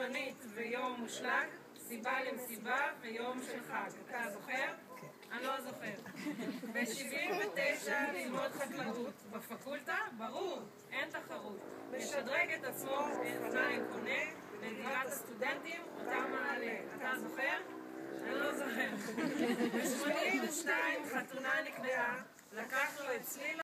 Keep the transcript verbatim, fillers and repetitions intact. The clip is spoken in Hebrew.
חולצונית ויום מושלג, סיבה למסיבה ויום של חג. אתה זוכר? אני לא זוכר. ב-שבעים ותשע ללמוד חקלאות, בפקולטה? ברור, אין תחרות. משדרג את עצמו, אופניים קונה, לדירת הסטודנטים, אותה מעלה. אתה זוכר? אני לא זוכר. ב-שמונים ושתיים חתונה נקבעה, לקח לו אצלי